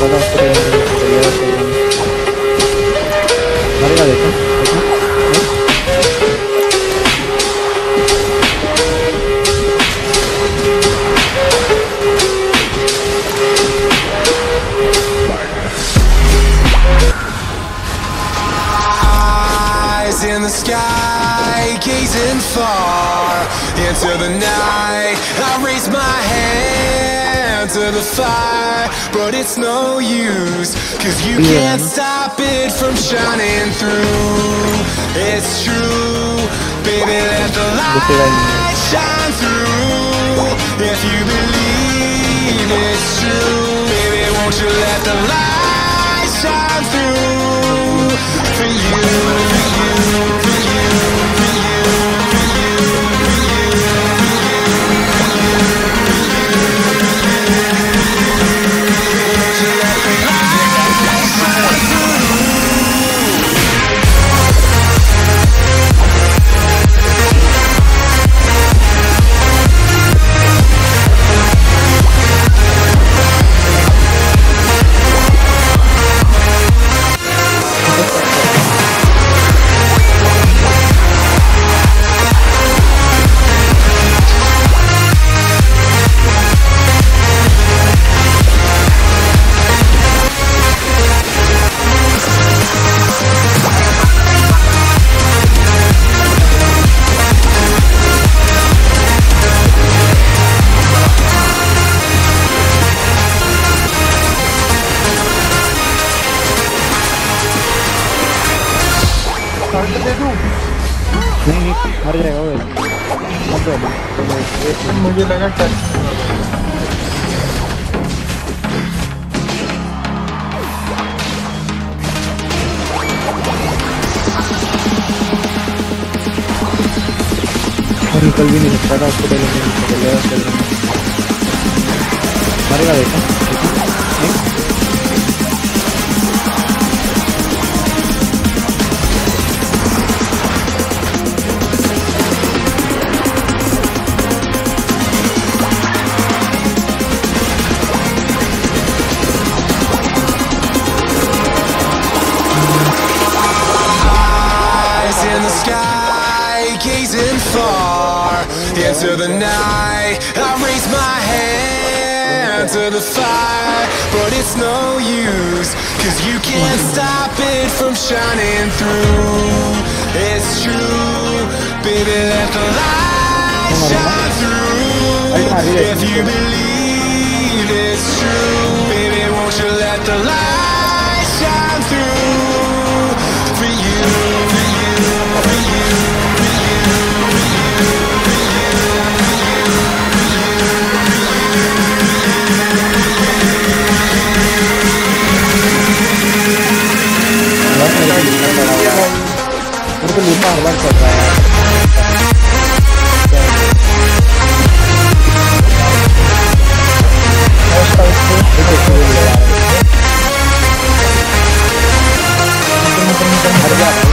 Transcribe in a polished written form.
todas por el arriba de acá. In the sky, gazing far into the night, I raise my hand to the fire, but it's no use, cause you can't stop it from shining through. It's true, baby, let the light shine through. If you believe it's true, baby, won't you let the light shine through for you, for you, for you, for you, for you, for you, won't you let the light shine through? नहीं मर जाएगा वो मुझे लगा touch और निकल भी नहीं सकता था उसको मरेगा देखो into the night, I raise my hand to the fire, but it's no use, cause you can't stop it from shining through. It's true, baby, let the light shine through. If you believe it's true, baby, won't you let the light shine through for you, for you, for you, for you, for मेरे को लूटा हर बार चल रहा है हर बार